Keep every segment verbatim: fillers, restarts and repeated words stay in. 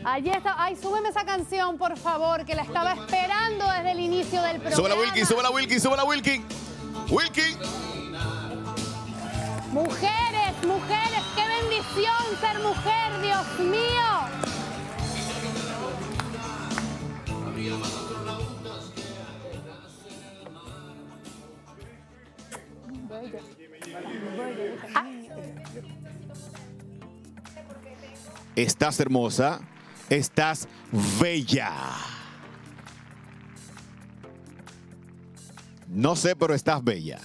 Allí está. Ay, súbeme esa canción, por favor, que la estaba esperando desde el inicio del programa. Súbela, Wilkin, súbela, Wilkin, súbela, Wilkin. Wilkin. Mujeres, mujeres, qué bendición ser mujer, Dios mío. Ah. Estás hermosa, estás bella. No sé, pero estás bella.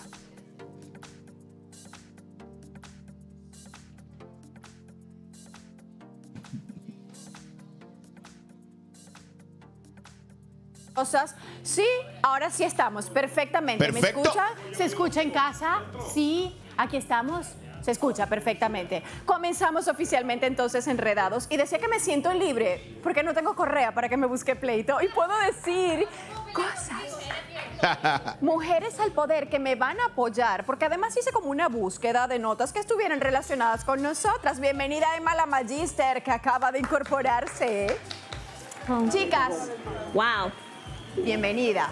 Cosas. Sí, ahora sí estamos perfectamente. Perfecto. ¿Me escucha? ¿Se escucha en casa? Sí, aquí estamos. Se escucha perfectamente. Comenzamos oficialmente entonces Enredados. Y decía que me siento libre porque no tengo correa para que me busque pleito. Y puedo decir cosas. Mujeres al poder que me van a apoyar, porque además hice como una búsqueda de notas que estuvieran relacionadas con nosotras. Bienvenida Emma la Magister, que acaba de incorporarse. Chicas. Wow. Bienvenida.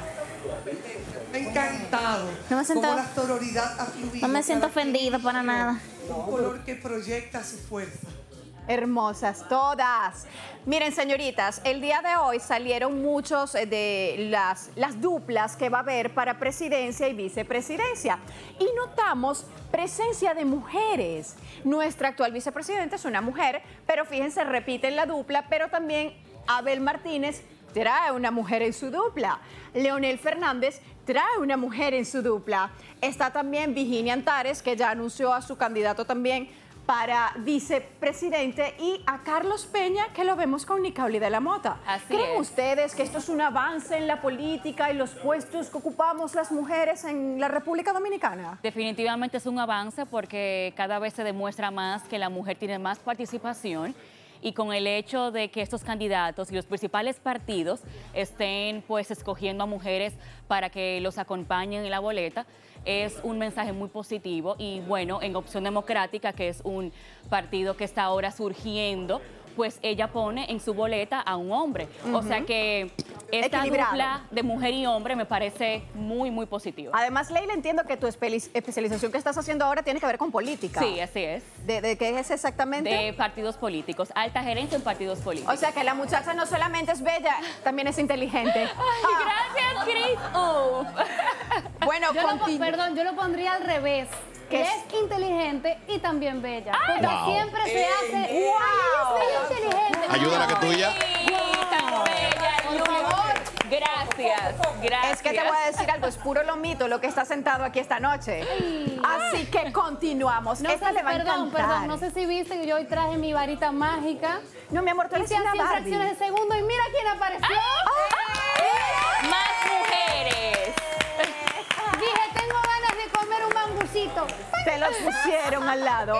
Me ha encantado. No me siento, cómo la sororidad ha fluido. no me siento ofendida para nada. Un color que proyecta su fuerza. Hermosas todas. Miren, señoritas, el día de hoy salieron muchos de las, las duplas que va a haber para presidencia y vicepresidencia. Y notamos presencia de mujeres. Nuestra actual vicepresidenta es una mujer, pero fíjense, repiten la dupla, pero también Abel Martínez trae una mujer en su dupla. Leonel Fernández trae una mujer en su dupla. Está también Virginia Antares, que ya anunció a su candidato también para vicepresidente, y a Carlos Peña, que lo vemos con Nicauli de la Mota. Así ¿Creen es. ustedes que esto es un avance en la política y los puestos que ocupamos las mujeres en la República Dominicana? Definitivamente es un avance porque cada vez se demuestra más que la mujer tiene más participación, y con el hecho de que estos candidatos y los principales partidos estén pues escogiendo a mujeres para que los acompañen en la boleta, es un mensaje muy positivo. Y bueno, en Opción Democrática, que es un partido que está ahora surgiendo, pues ella pone en su boleta a un hombre. Uh-huh. O sea que esta dupla de mujer y hombre me parece muy, muy positivo. Además, Leila, entiendo que tu especialización que estás haciendo ahora tiene que ver con política. Sí, así es. ¿De, de qué es exactamente? De partidos políticos, alta gerencia en partidos políticos. O sea que la muchacha no solamente es bella, también es inteligente. Ay, ah. Gracias, Cris. Oh. Bueno, yo lo, perdón, yo lo pondría al revés. Que es inteligente y también bella. Ay, porque wow. siempre se hace. ¡Wow! Ay, es bella inteligente. Ayúdala que tuya. Tan bella, por favor. Gracias, gracias. Es que te voy a decir algo, es puro lomito lo que está sentado aquí esta noche. Ay. Así que continuamos. No Esta sé, le va perdón, a encantar. Perdón, no sé si viste que yo hoy traje mi varita mágica. No, mi amor, tú eres una Barbie. Fracciones de segundo y mira quién apareció. ¡Ay! ¡Ay! Más mujeres. Dije, tengo ganas de comer un mangucito. Te los pusieron al lado.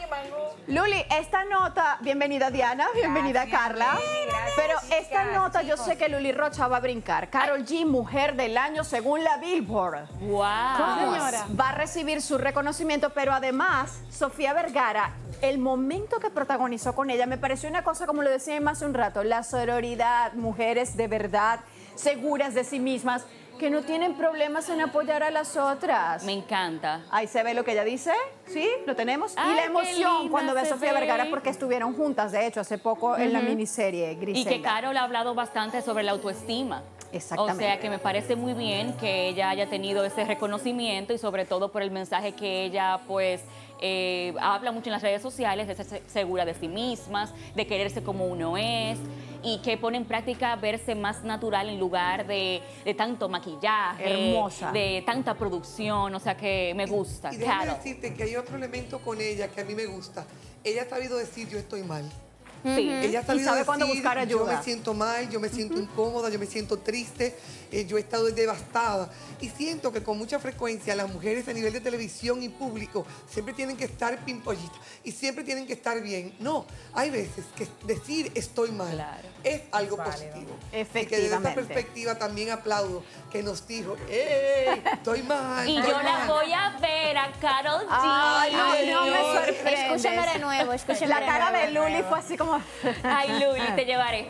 Luli, esta nota, bienvenida Diana, bienvenida gracias, Carla, gracias, pero esta chicas, nota chicos. Yo sé que Luli Rocha va a brincar. Karol G, mujer del año según la Billboard. Wow. Señora. Va a recibir su reconocimiento, pero además, Sofía Vergara, el momento que protagonizó con ella, me pareció una cosa, como lo decía más hace un rato, la sororidad, mujeres de verdad, seguras de sí mismas, que no tienen problemas en apoyar a las otras. Me encanta. Ahí se ve lo que ella dice, ¿sí? Lo tenemos. Ay, y la emoción cuando ve a Sofía ve. Vergara, porque estuvieron juntas, de hecho, hace poco uh-huh. en la miniserie Griselda. Y que Karol ha hablado bastante sobre la autoestima. Exactamente. O sea que me parece muy bien que ella haya tenido ese reconocimiento, y sobre todo por el mensaje que ella pues eh, habla mucho en las redes sociales, de ser segura de sí mismas, de quererse como uno es, y que pone en práctica verse más natural en lugar de, de tanto maquillaje, hermosa, de tanta producción. O sea que me gusta. Y, y déjame decirte que hay otro elemento con ella que a mí me gusta. Ella ha sabido decir yo estoy mal. Sí. Ella ha sabido y sabe decir, cuándo buscar ayuda. Yo me siento mal, yo me siento uh-huh. incómoda, yo me siento triste, eh, yo he estado devastada. Y siento que con mucha frecuencia las mujeres a nivel de televisión y público siempre tienen que estar pimpollitas y siempre tienen que estar bien. No, hay veces que decir estoy mal. Claro. es algo Válido. positivo. Efectivamente. Y que desde esta perspectiva también aplaudo que nos dijo, ¡ey! Estoy mal. Y estoy yo la mal". voy a ver a Karol G. Ay, Ay, no me Luli. sorprendes. Escúchame de nuevo, escúchame La de cara nuevo. de Luli fue así como... Ay, Luli, te llevaré.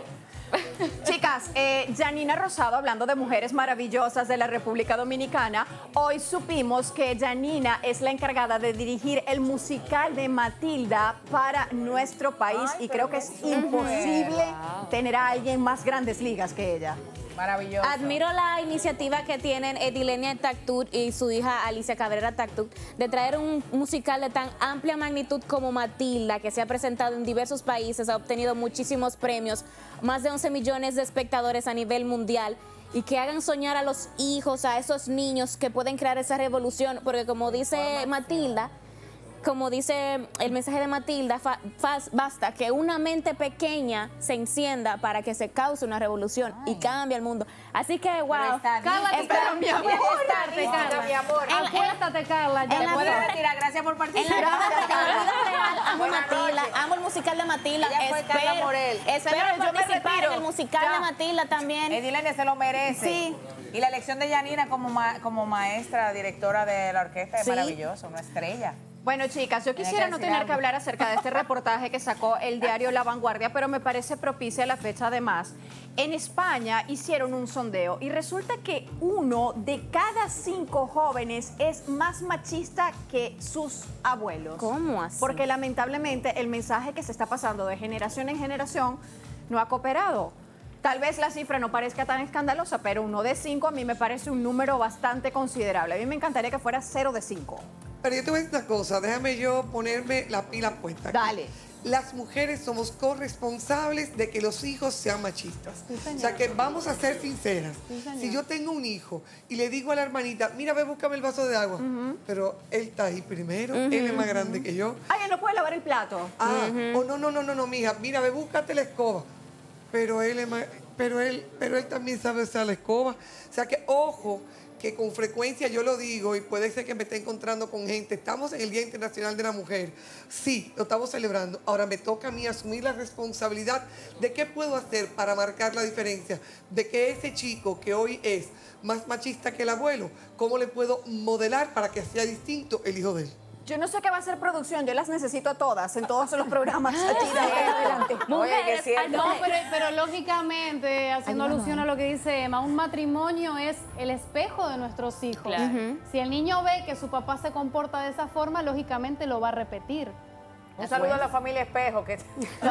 Chicas, eh, Yanina Rosado, hablando de mujeres maravillosas de la República Dominicana, hoy supimos que Yanina es la encargada de dirigir el musical de Matilda para nuestro país Ay, y pero creo que qué es súper. imposible tener a alguien más grandes ligas que ella. Maravilloso. Admiro la iniciativa que tienen Edilenia Tactut y su hija Alicia Cabrera Tactut de traer un musical de tan amplia magnitud como Matilda, que se ha presentado en diversos países, ha obtenido muchísimos premios, más de once millones de espectadores a nivel mundial, y que hagan soñar a los hijos, a esos niños que pueden crear esa revolución, porque como dice Matilda, como dice el mensaje de Matilda, fa- fa- basta que una mente pequeña se encienda para que se cause una revolución y cambie el mundo. Así que, wow. estadística. Carla, te Espera, quiero, mi amor. Estadística, Carla. mi amor. Acuéstate, Carla. ya en la puedes. vida- Retira, gracias por En la participar. vida real amo Buenas Matilda, noches. amo el musical de Matilda. Ella fue Carla Espero, Morel. espero Señores, yo me participar retiro. en el musical Ya. de Matilda también. Edilenia se lo merece. Sí. Y la elección de Yanina como, ma- como maestra, directora de la orquesta es Sí. maravilloso, una estrella. Bueno, chicas, yo quisiera que no decir tener algo. que hablar acerca de este reportaje que sacó el diario La Vanguardia, pero me parece propicia la fecha además. En España hicieron un sondeo y resulta que uno de cada cinco jóvenes es más machista que sus abuelos. ¿Cómo así? Porque lamentablemente el mensaje que se está pasando de generación en generación no ha cooperado. Tal vez la cifra no parezca tan escandalosa, pero uno de cinco a mí me parece un número bastante considerable. A mí me encantaría que fuera cero de cinco. Pero yo te voy a decir una cosa, déjame yo ponerme la pila puesta aquí. Dale. Las mujeres somos corresponsables de que los hijos sean machistas. O sea que vamos a ser sinceras. Si yo tengo un hijo y le digo a la hermanita, mira, ve, búscame el vaso de agua, pero él está ahí primero, él es más grande que yo. Ay, él no puede lavar el plato. Ah, o no, no, no, no, no, mija, mira, ve, búscate la escoba. Pero él es más- pero él, pero él también sabe usar la escoba. O sea que, ojo, que con frecuencia yo lo digo y puede ser que me esté encontrando con gente. Estamos en el Día Internacional de la Mujer. Sí, lo estamos celebrando. Ahora me toca a mí asumir la responsabilidad de qué puedo hacer para marcar la diferencia. De que ese chico que hoy es más machista que el abuelo, ¿cómo le puedo modelar para que sea distinto el hijo de él? Yo no sé qué va a ser producción, yo las necesito a todas en todos los programas. Aquí de ahora en adelante. Oye, que Mujeres, es cierto. No, pero, pero lógicamente, haciendo alusión a lo que dice Emma, un matrimonio es el espejo de nuestros hijos. Claro. Ujú. Si el niño ve que su papá se comporta de esa forma, lógicamente lo va a repetir. Un saludo a la familia Espejo. Que... ¡Wow!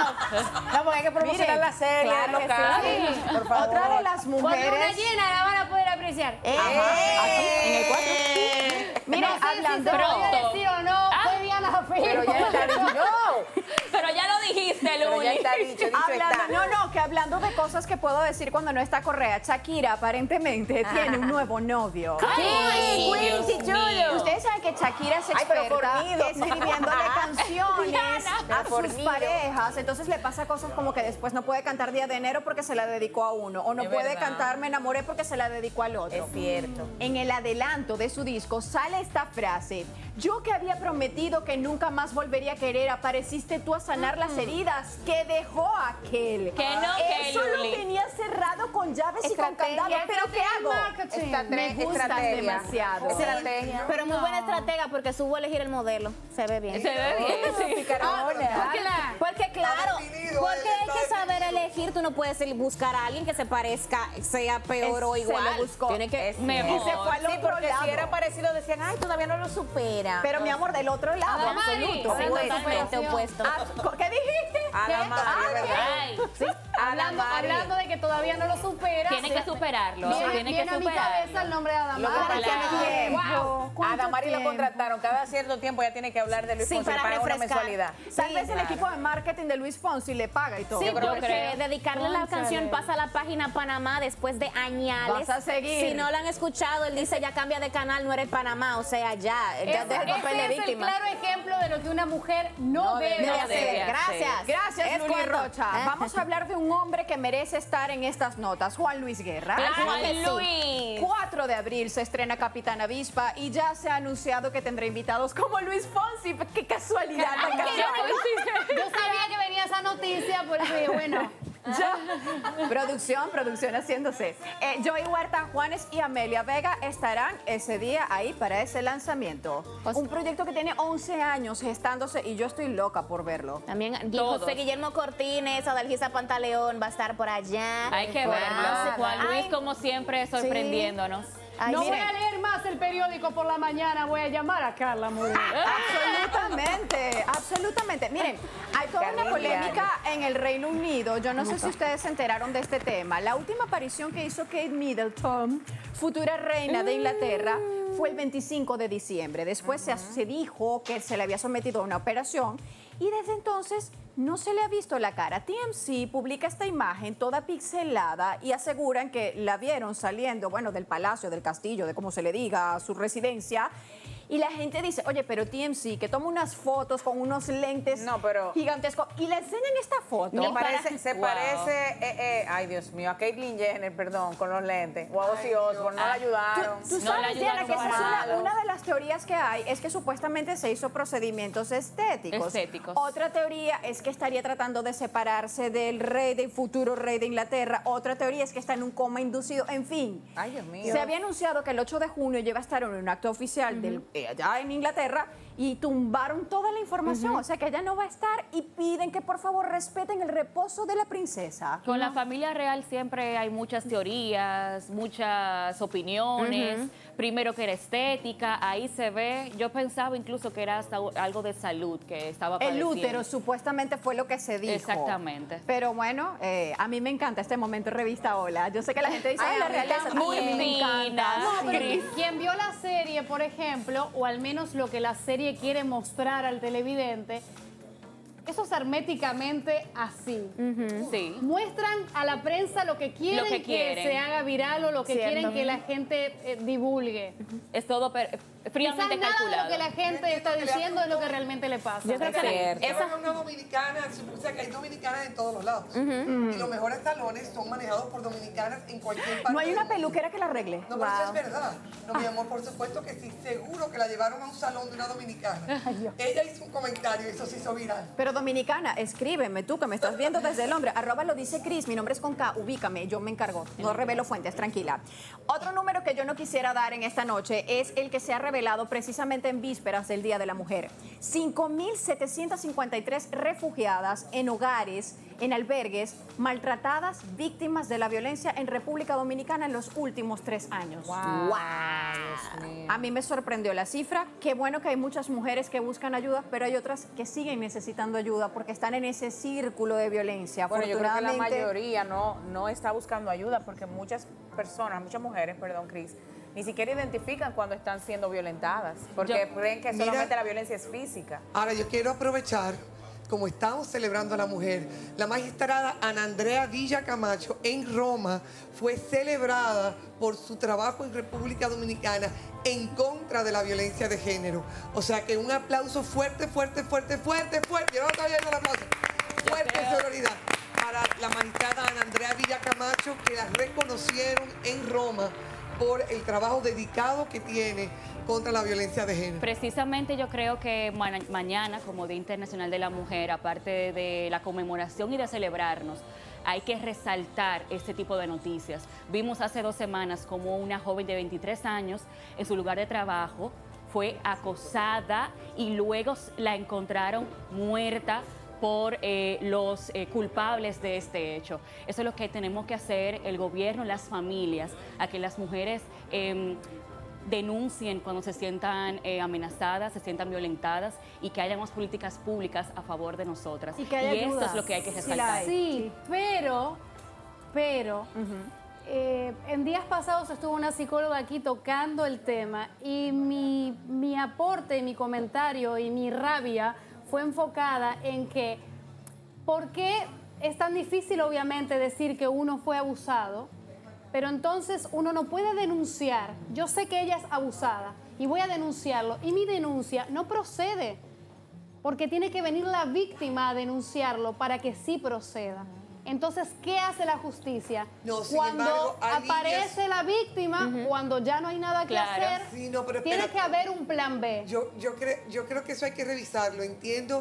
No, porque hay que promocionar Miren, la serie, claro los que castings, sí. por favor. Otra de las Cuando una mujeres. llena la van a poder apreciar. Ajá, aquí, en el cuatro. Miren, no sé hablando. si se puede Pronto. decir o no, fue Diana Filo. Pero ya está dicho. No, Pero ya lo dijiste, pero ya Luli. está dicho, dicho Hablando, está. no, no, que hablando de cosas que puedo decir cuando no está Correa, Shakira aparentemente tiene un nuevo novio. Ay, Dios mío. Ustedes saben que Shakira es Ay, pero experta fornido. escribiéndole canciones Pero a sus fornido. parejas. Entonces le pasa cosas como que después no puede cantar Día de Enero porque se la dedicó a uno. O no Es puede verdad. cantar Me enamoré porque se la dedicó al otro. Es cierto. En el adelanto de su disco sale esta frase: yo que había prometido que nunca más volvería a querer, apareciste tú a sanar las heridas que dejó aquel. Que no, que Eso lo Luli. tenía cerrado con llaves y con Estrategia, candado. ¿Pero qué hago? marketing. Estrate- Me gustan estrategia. demasiado. Estrategia. Pero muy buena estratega porque supo elegir el modelo. Se ve bien. Se ve bien, sí. Picarona. Porque claro, definido, porque él hay está que saber definido. elegir. Tú no puedes el- buscar a alguien que se parezca, sea peor o Se igual. lo buscó. Tiene que Es mejor. Y se fue al Sí, otro porque lado. si era parecido decían, ay, todavía no lo supera. Pero mi amor, del otro lado, Adamari, absoluto. sí, Pues, totalmente opuesto. ah, ¿qué dijiste? Adamari, Ah, ¿verdad? Ay, Hablando, Adamari. hablando de que todavía no lo supera. tiene que superarlo, Viene, tiene viene que a mi cabeza el superarlo. nombre de Lo que Adamari. pasa es que tiempo. Wow, ¿cuánto A Damari lo tiempo? contrataron. Cada cierto tiempo ya tiene que hablar de Luis Sí, Fonsi para para una refrescar. mensualidad. Tal vez el claro. equipo de marketing de Luis Fonsi le paga y todo. Sí, Yo creo. porque dedicarle la Cónchale. canción pasa a la página Panamá después de añales. Vas a seguir. Si no lo han escuchado, él dice ya cambia de canal, no eres Panamá, o sea, ya, ya Ese, deja el papel de ese es el víctima. claro ejemplo de lo que una mujer no, No debe, debe Debe hacer. hacer. debe Gracias. hacer. Gracias, Es Luli cuarto. Rocha. ¿Eh? Vamos a hablar de un hombre que merece estar en estas notas, Juan Luis Guerra. Claro Ay, que sí. Luis. cuatro de abril se estrena Capitán Avispa y ya se ha anunciado que tendrá invitados como Luis Fonsi. ¡Qué casualidad! tan Qué casual. coincidencia. Yo sabía que venía esa noticia, por eso dije, bueno, Ya. Producción, producción haciéndose. Eh, Joey Huerta, Juanes y Amelia Vega estarán ese día ahí para ese lanzamiento. Un proyecto que tiene once años gestándose y yo estoy loca por verlo. También Todos. José Guillermo Cortines, Adalgisa Pantaleón va a estar por allá. Hay que Wow. verlo. Juan Luis, Ay, como siempre, sorprendiéndonos. ay, No miren. voy a leer más el periódico por la mañana, voy a llamar a Carla Murillo. Absolutamente, absolutamente. Miren, hay toda una Carmen polémica en el Reino Unido. Yo no sé si ustedes se enteraron de este tema. La última aparición que hizo Kate Middleton, futura reina de Inglaterra, fue el veinticinco de diciembre. Después se, se dijo que se le había sometido a una operación y desde entonces no se le ha visto la cara. T M Z publica esta imagen toda pixelada y aseguran que la vieron saliendo, bueno, del palacio, del castillo, de como se le diga, a su residencia. Y la gente dice, oye, pero T M Z, que toma unas fotos con unos lentes No, pero- gigantescos. Y le enseñan esta foto. Se parece, se Wow. parece eh, eh, ay Dios mío, a Caitlyn Jenner, perdón, con los lentes. O a Ozzy Osbourne, no la ayudaron. Tú No sabes, le Diana, ayudaron que esa es para una, una de las teorías que hay, es que supuestamente se hizo procedimientos estéticos. Estéticos. Otra teoría es que estaría tratando de separarse del rey, del futuro rey de Inglaterra. Otra teoría es que está en un coma inducido. En fin. Ay, Dios mío. Se había anunciado que el ocho de junio iba a estar en un acto oficial del, eh, allá en Inglaterra y tumbaron toda la información. O sea que ella no va a estar y piden que por favor respeten el reposo de la princesa. Con la familia real siempre hay muchas teorías, muchas opiniones. Primero que era estética, ahí se ve. Yo pensaba incluso que era hasta algo de salud que estaba El padeciendo. útero supuestamente fue lo que se dijo. Exactamente. Pero bueno, eh, a mí me encanta este momento en Revista Hola. Yo sé que la gente dice, Ay, ay, la a mí realeza. también. A mí me encanta. Divina. No, pero Cris. quien vio la serie, por ejemplo, o al menos lo que la serie quiere mostrar al televidente, eso es herméticamente así. Sí. Muestran a la prensa lo que quieren, Lo que quieren. se haga viral o lo que Cierto. quieren que la gente eh, divulgue. Es todo per- Quizás fríamente nada de calculado. lo que la gente está diciendo es lo que realmente le pasa. Yo creo que Cierto. Esa esa, es una dominicana, o sea que hay dominicanas en todos los lados. Y los mejores salones son manejados por dominicanas en cualquier parte. No hay del una mundo. peluquera que la arregle. No, pero eso es verdad. No, mi amor, por supuesto que sí. Seguro que la llevaron a un salón de una dominicana. Ella hizo un comentario y eso se hizo viral. Pero dominicana, escríbeme, tú que me estás viendo desde Londres, arroba lo dice Cris, mi nombre es con K, ubícame, yo me encargo, no revelo fuentes, tranquila. Otro número que yo no quisiera dar en esta noche es el que se ha revelado precisamente en vísperas del Día de la Mujer. cinco mil setecientas cincuenta y tres refugiadas en hogares, en albergues, maltratadas, víctimas de la violencia en República Dominicana en los últimos tres años. Wow. Dios mío. A mí me sorprendió la cifra. Qué bueno que hay muchas mujeres que buscan ayuda, pero hay otras que siguen necesitando ayuda porque están en ese círculo de violencia. Bueno, yo creo que la Afortunadamente, mayoría no, no está buscando ayuda porque muchas personas, muchas mujeres, perdón, Cris, ni siquiera identifican cuando están siendo violentadas porque Yo- creen que Mira- solamente la violencia es física. Ahora, yo quiero aprovechar, como estamos celebrando a la mujer, la magistrada Ana Andrea Villa Camacho en Roma fue celebrada por su trabajo en República Dominicana en contra de la violencia de género. O sea que un aplauso fuerte, fuerte, fuerte, fuerte, fuerte. Yo no estoy viendo el aplauso. Fuerte creo- sororidad para la magistrada Ana Andrea Villa Camacho, que la reconocieron en Roma por el trabajo dedicado que tiene contra la violencia de género. Precisamente yo creo que ma- mañana, como Día Internacional de la Mujer, aparte de la conmemoración y de celebrarnos, hay que resaltar este tipo de noticias. Vimos hace dos semanas como una joven de veintitrés años en su lugar de trabajo fue acosada y luego la encontraron muerta por eh, los eh, culpables de este hecho. Eso es lo que tenemos que hacer el gobierno, las familias, a que las mujeres eh, denuncien cuando se sientan eh, amenazadas, se sientan violentadas y que haya más políticas públicas a favor de nosotras. Y que haya esto ayuda. es lo que hay que Sí la resaltar. hay. Sí, pero, pero, eh, en días pasados estuvo una psicóloga aquí tocando el tema y mi, mi aporte, mi comentario y mi rabia fue enfocada en que, ¿por qué es tan difícil obviamente decir que uno fue abusado? Pero entonces uno no puede denunciar. Yo sé que ella es abusada y voy a denunciarlo. Y mi denuncia no procede, porque tiene que venir la víctima a denunciarlo para que sí proceda. Entonces, ¿qué hace la justicia? No, sin cuando embargo, hay aparece líneas- la víctima, cuando ya no hay nada que Claro. hacer, Sí, no, pero tiene espérate. que haber un plan B. Yo, yo, cre- yo creo que eso hay que revisarlo. Entiendo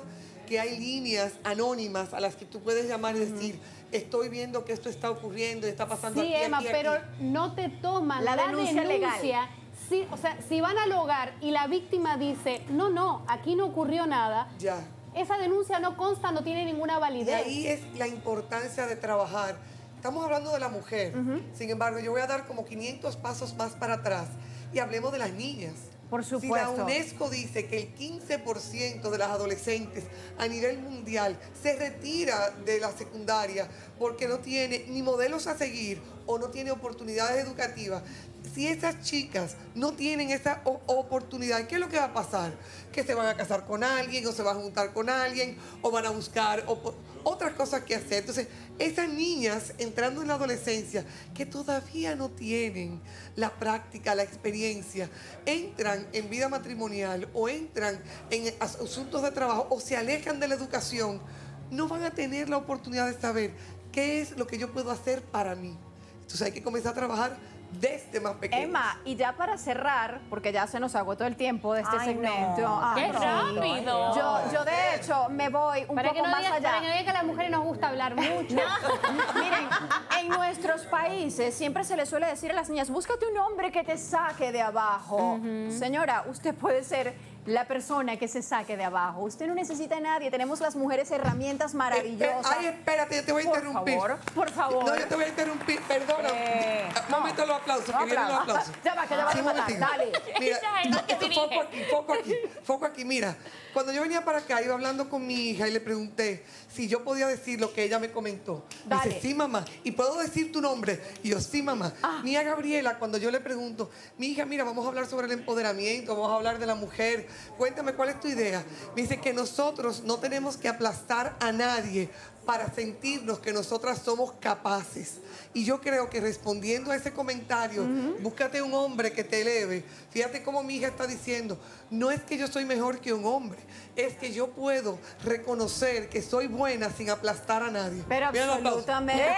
que hay líneas anónimas a las que tú puedes llamar y decir, estoy viendo que esto está ocurriendo, está pasando Sí, aquí, Emma, aquí, pero aquí. no te toman La la, denuncia denuncia. legal. Sí, o sea, si van al hogar y la víctima dice, no, no, aquí no ocurrió nada, Ya. esa denuncia no consta, no tiene ninguna Y validez. ahí es la importancia de trabajar. Estamos hablando de la mujer. Sin embargo, yo voy a dar como quinientos pasos más para atrás y hablemos de las niñas. Por Si la supuesto. UNESCO dice que el quince por ciento de las adolescentes a nivel mundial se retira de la secundaria porque no tiene ni modelos a seguir o no tiene oportunidades educativas, si esas chicas no tienen esa o- oportunidad, ¿qué es lo que va a pasar? Que se van a casar con alguien o se van a juntar con alguien o van a buscar opo- otras cosas que hacer. Entonces, esas niñas entrando en la adolescencia que todavía no tienen la práctica, la experiencia, entran en vida matrimonial o entran en as- asuntos de trabajo o se alejan de la educación, no van a tener la oportunidad de saber qué es lo que yo puedo hacer para mí. Entonces hay que comenzar a trabajar desde más pequeños. Emma, y ya para cerrar, porque ya se nos agotó el tiempo de este Ay, segmento. no. Ay, ¡Qué no. rápido! Yo, yo de hecho me voy un Para que, poco no más digas, allá. para que no digas que a las mujeres nos gusta hablar mucho. Miren, en nuestros países siempre se le suele decir a las niñas, búscate un hombre que te saque de abajo. Señora, usted puede ser la persona que se saque de abajo. Usted no necesita a nadie. Tenemos las mujeres herramientas maravillosas. Eh, Ay, espérate, yo te voy a Por interrumpir. favor, por favor. No, yo te voy a interrumpir, perdona. Eh, Un momento los aplausos, no que vienen los aplausos. aplausos. Ya va, que ya va a Sí, un matar, momentito. dale. Mira, Esa es la que esto, foco dirige. aquí, foco aquí, foco aquí. Mira, cuando yo venía para acá, iba hablando con mi hija y le pregunté si yo podía decir lo que ella me comentó. Me Dale. dice, sí, mamá. ¿Y puedo decir tu nombre? Y yo, sí, mamá. Ah. Mía Gabriela, cuando yo le pregunto, mi hija, mira, vamos a hablar sobre el empoderamiento, vamos a hablar de la mujer. Cuéntame, ¿cuál es tu idea? Me dice que nosotros no tenemos que aplastar a nadie para sentirnos que nosotras somos capaces. Y yo creo que respondiendo a ese comentario, búscate un hombre que te eleve. Fíjate cómo mi hija está diciendo, no es que yo soy mejor que un hombre, es que yo puedo reconocer que soy buena sin aplastar a nadie. Pero Mira los aplausos. absolutamente.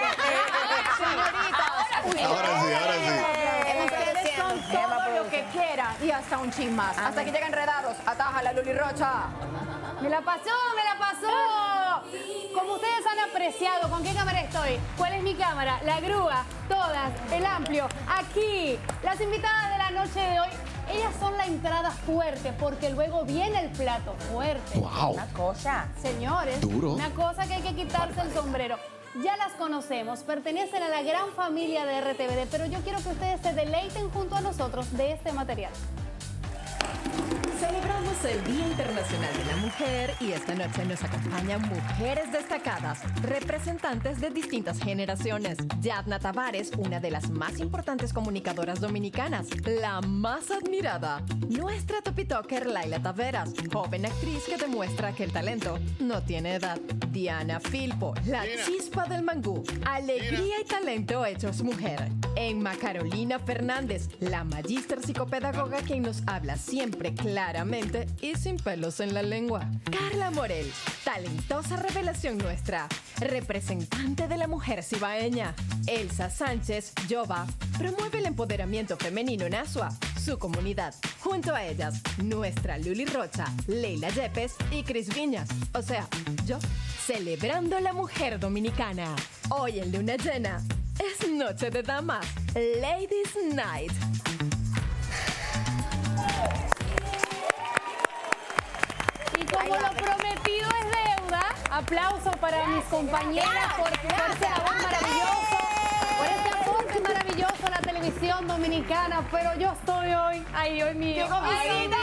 Señoritas, Ahora sí, ahora sí. Eh, ustedes son Emma todo lo produce. que quieran y hasta un chin más. Hasta que llegan enredados. Ataja la Luli Rocha. Me la pasó, me la pasó. Como ustedes han apreciado, ¿con qué cámara estoy? ¿Cuál es mi cámara? La grúa, todas, el amplio. Aquí, las invitadas de la noche de hoy, ellas son la entrada fuerte porque luego viene el plato fuerte. ¡Wow! Una cosa. Señores, Duro. una cosa que hay que quitarse el sombrero. Ya las conocemos, pertenecen a la gran familia de R T V D, pero yo quiero que ustedes se deleiten junto a nosotros de este material. Celebramos el Día Internacional de la Mujer y esta noche nos acompañan mujeres destacadas, representantes de distintas generaciones. Yadna Tavares, una de las más importantes comunicadoras dominicanas, la más admirada. Nuestra topitoker Laila Taveras, joven actriz que demuestra que el talento no tiene edad. Diana Filpo, la Mira. chispa del mangú, alegría y talento hechos mujer. Emma Carolina Fernández, la magíster psicopedagoga quien nos habla siempre claramente y sin pelos en la lengua. Carla Morel, talentosa revelación nuestra, representante de la mujer cibaeña. Elsa Sánchez, Yoba, promueve el empoderamiento femenino en Asua, su comunidad. Junto a ellas, nuestra Luli Rocha, Leila Yepes y Cris Viñas, o sea, yo, celebrando la mujer dominicana. Hoy en Luna Llena, es Noche de Damas, Ladies Night. Y como lo prometido es deuda, aplauso para mis compañeras por, por ese labor maravilloso, por ese aporte maravilloso a la televisión dominicana. Pero yo estoy hoy, ay Dios mío, ay, Dios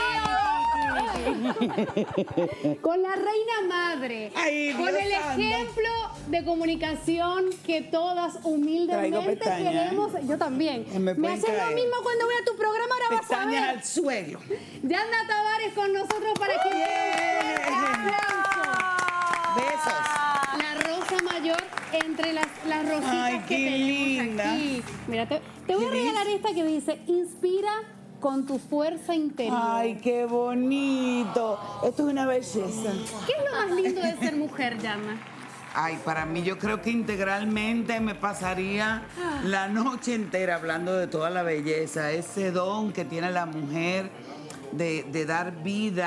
mío. Con la reina madre, Ay, con Dios el santo. ejemplo de comunicación que todas humildemente Traigo pestañas, queremos. Yo también. Me Me pueden haces lo caer. mismo cuando voy a tu programa, ahora vas a Pestañas ver. al suelo. Yadna Tavares con nosotros para que Bien. aplauso. Besos. La rosa mayor entre las, las rositas Ay, que qué tenemos linda. aquí. Mira, te, te voy a ¿Qué regalar esta que dice, inspira con tu fuerza interior. Ay, qué bonito. Esto es una belleza. ¿Qué es lo más lindo de ser mujer, Yadna? Ay, para mí yo creo que integralmente me pasaría la noche entera hablando de toda la belleza, ese don que tiene la mujer de, de dar vida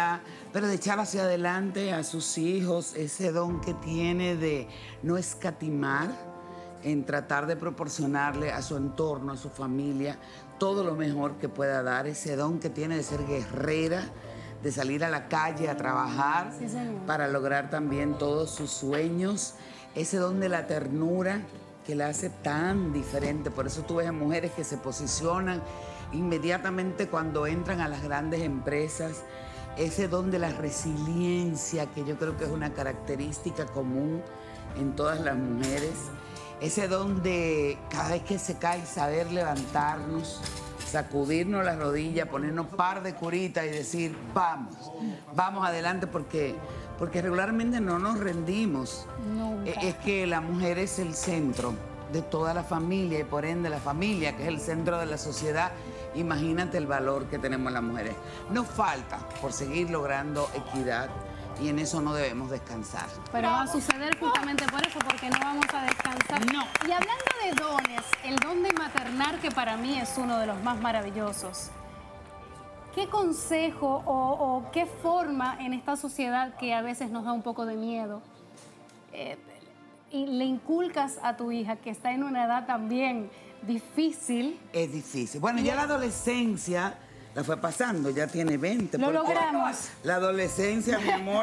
pero de echar hacia adelante a sus hijos, ese don que tiene de no escatimar en tratar de proporcionarle a su entorno, a su familia, todo lo mejor que pueda dar, ese don que tiene de ser guerrera, de salir a la calle a trabajar Sí, señor. para lograr también todos sus sueños, ese don de la ternura que la hace tan diferente. Por eso tú ves a mujeres que se posicionan inmediatamente cuando entran a las grandes empresas, ese don de la resiliencia, que yo creo que es una característica común en todas las mujeres, ese don de cada vez que se cae saber levantarnos, sacudirnos las rodillas, ponernos par de curitas y decir, vamos, vamos adelante, porque, porque regularmente no nos rendimos. Nunca. Es que la mujer es el centro de toda la familia y por ende la familia, que es el centro de la sociedad. Imagínate el valor que tenemos las mujeres. Nos falta por seguir logrando equidad y en eso no debemos descansar. Pero va a suceder justamente por eso, porque no vamos a descansar. No. Y hablando de dones, el don de maternar, que para mí es uno de los más maravillosos. ¿Qué consejo o, o qué forma en esta sociedad que a veces nos da un poco de miedo eh, y le inculcas a tu hija, que está en una edad también difícil? Es difícil. Bueno, ya la adolescencia la fue pasando, ya tiene veinte. Lo porque logramos. La adolescencia, mi amor.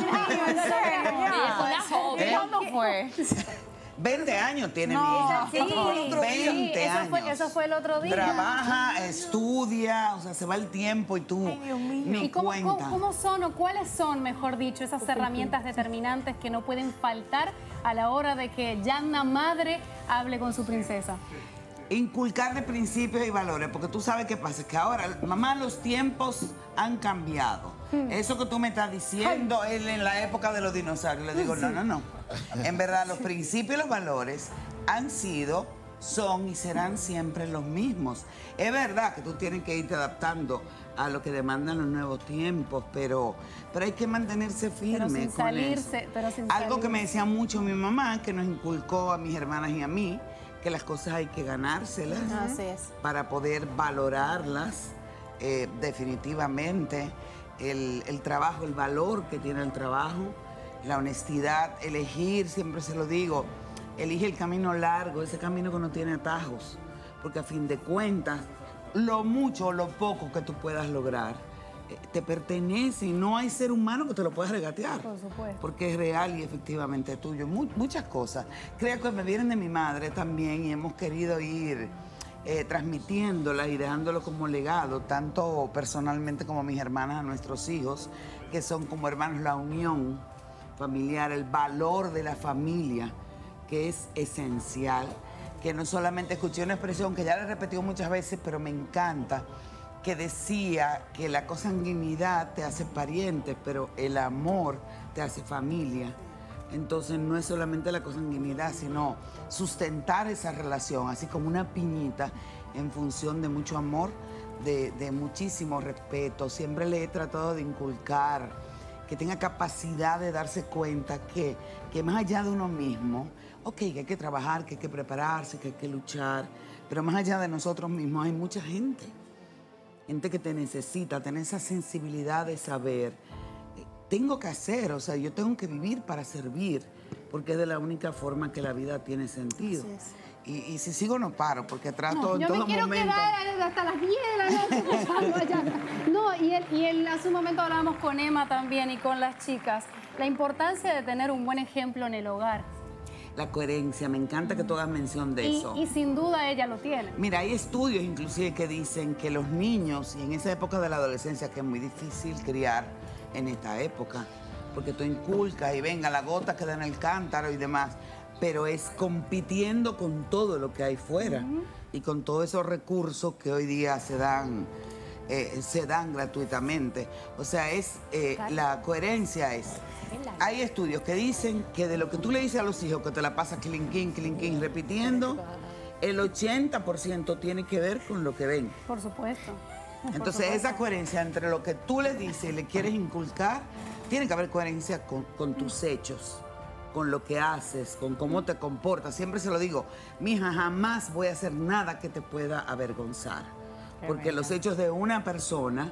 ¿Eh? ¿Cuándo fue? veinte años tiene mi No, hija. sí, veinte sí, eso años. fue, eso fue el otro día. Trabaja, estudia, o sea, se va el tiempo y tú ni ¿Y cómo, cuenta. cómo- cómo son o cuáles son, mejor dicho, esas herramientas determinantes que no pueden faltar a la hora de que ya una madre hable con su princesa? Inculcarle principios y valores, porque tú sabes qué pasa, que ahora, mamá, los tiempos han cambiado. Eso que tú me estás diciendo es en la época de los dinosaurios. Le digo, no, no, no. En verdad, los principios y los valores han sido, son y serán siempre los mismos. Es verdad que tú tienes que irte adaptando a lo que demandan los nuevos tiempos, pero, pero hay que mantenerse firme Pero sin con salirse, eso. pero sin Algo que salirse. me decía mucho mi mamá, que nos inculcó a mis hermanas y a mí, que las cosas hay que ganárselas Así es. para poder valorarlas eh, definitivamente. El, el trabajo, el valor que tiene el trabajo, la honestidad, elegir, siempre se lo digo, elige el camino largo, ese camino que no tiene atajos, porque a fin de cuentas, lo mucho o lo poco que tú puedas lograr eh, te pertenece y no hay ser humano que te lo pueda regatear. Por supuesto. Porque es real y efectivamente tuyo. Mu- muchas cosas. Creo que me vienen de mi madre también y hemos querido ir eh, transmitiéndolas y dejándolo como legado, tanto personalmente como mis hermanas a nuestros hijos, que son como hermanos, la unión familiar, el valor de la familia, que es esencial. Que no solamente escuché una expresión que ya la he repetido muchas veces, pero me encanta, que decía que la consanguinidad te hace pariente, pero el amor te hace familia. Entonces no es solamente la consanguinidad, sino sustentar esa relación, así como una piñita, en función de mucho amor, de, de muchísimo respeto. Siempre le he tratado de inculcar que tenga capacidad de darse cuenta que, que más allá de uno mismo, ok, que hay que trabajar, que hay que prepararse, que hay que luchar, pero más allá de nosotros mismos hay mucha gente. Gente que te necesita, tener esa sensibilidad de saber, eh, tengo que hacer, o sea, yo tengo que vivir para servir, porque es de la única forma que la vida tiene sentido. Y, y si sigo no paro, porque trato No, en yo todo me quiero momento. quedar hasta las diez de la noche escuchando allá. No, y, él, y él, hace un momento hablábamos con Emma también y con las chicas, la importancia de tener un buen ejemplo en el hogar. La coherencia, me encanta que tú hagas mención de Y, eso. y sin duda ella lo tiene. Mira, hay estudios inclusive que dicen que los niños, y en esa época de la adolescencia, que es muy difícil criar en esta época, porque tú inculcas y venga la gota queda en el cántaro y demás, pero es compitiendo con todo lo que hay fuera y con todos esos recursos que hoy día se dan, eh, se dan gratuitamente. O sea, es eh, la coherencia es... Hay estudios que dicen que de lo que tú le dices a los hijos, que te la pasas clinquín, clinquín, repitiendo, el ochenta por ciento tiene que ver con lo que ven. Por supuesto. Por Entonces, supuesto. esa coherencia entre lo que tú les dices y le quieres inculcar, tiene que haber coherencia con, con tus hechos, con lo que haces, con cómo te comportas. Siempre se lo digo, mija, jamás voy a hacer nada que te pueda avergonzar. Porque los hechos de una persona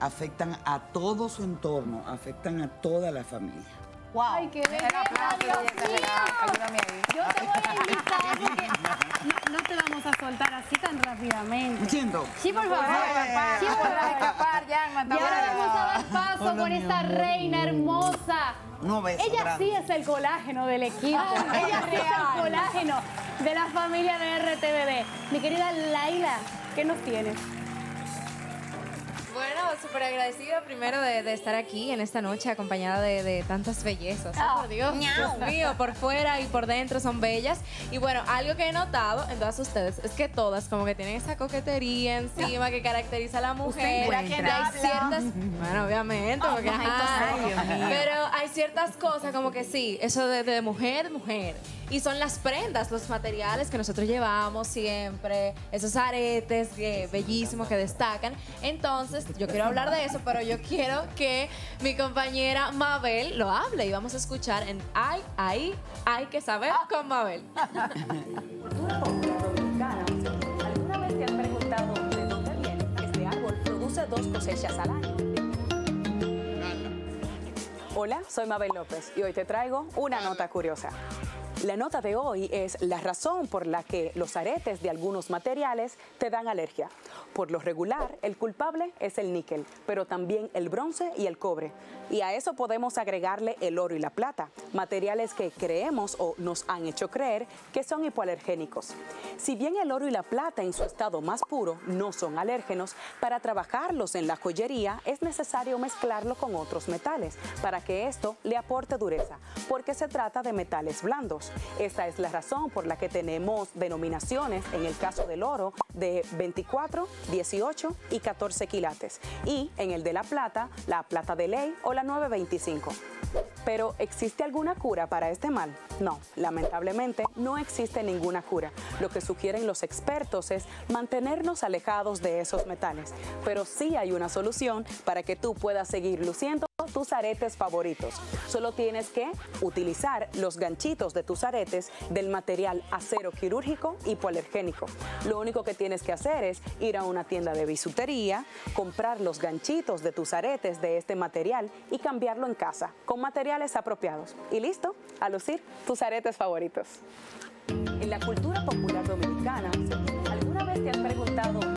afectan a todo su entorno, afectan a toda la familia. Wow. Ay, qué belleza, Dios mío. Ayúdame ahí. Yo te voy a invitar porque no, no te vamos a soltar así tan rápidamente. Entiendo. Sí, por favor. escapar, Sí, no por puedes favor. escapar, ya, Y matamos. ahora vamos a dar paso Hola, por mi esta amor. reina hermosa. No, beso Ella grande. sí es el colágeno del equipo. Ella sí es el colágeno de la familia de R T V B. Mi querida Laila, ¿qué nos tienes? Bueno, súper agradecida primero de, de estar aquí en esta noche acompañada de, de tantas bellezas. Oh, por Dios, Dios mío, por fuera y por dentro son bellas. Y bueno, algo que he notado en todas ustedes es que todas como que tienen esa coquetería encima que caracteriza a la mujer. encuentra. Que hay ciertas, bueno, obviamente, porque Oh, ajá, ay, Dios mío. pero hay ciertas cosas como que sí, eso de, de mujer, mujer. Y son las prendas, los materiales que nosotros llevamos siempre, esos aretes que, bellísimos que destacan. Entonces, yo quiero hablar de eso, pero yo quiero que mi compañera Mabel lo hable y vamos a escuchar en Ay, ahí, hay que saber con Mabel. ¿Alguna vez te has preguntado de dónde viene? Este árbol produce dos cosechas al año. Hola, soy Mabel López y hoy te traigo una nota curiosa. La nota de hoy es la razón por la que los aretes de algunos materiales te dan alergia. Por lo regular, el culpable es el níquel, pero también el bronce y el cobre. Y a eso podemos agregarle el oro y la plata, materiales que creemos o nos han hecho creer que son hipoalergénicos. Si bien el oro y la plata en su estado más puro no son alérgenos, para trabajarlos en la joyería es necesario mezclarlo con otros metales para que esto le aporte dureza, porque se trata de metales blandos. Esta es la razón por la que tenemos denominaciones, en el caso del oro, de veinticuatro, dieciocho y catorce quilates. Y en el de la plata, la plata de ley o la nueve veinticinco. Pero, ¿existe alguna cura para este mal? No, lamentablemente no existe ninguna cura. Lo que sugieren los expertos es mantenernos alejados de esos metales. Pero sí hay una solución para que tú puedas seguir luciendo tus aretes favoritos. Solo tienes que utilizar los ganchitos de tus aretes del material acero quirúrgico hipoalergénico. Lo único que tienes que hacer es ir a una tienda de bisutería, comprar los ganchitos de tus aretes de este material y cambiarlo en casa con materiales apropiados. Y listo, a lucir tus aretes favoritos. En la cultura popular dominicana, ¿alguna vez te has preguntado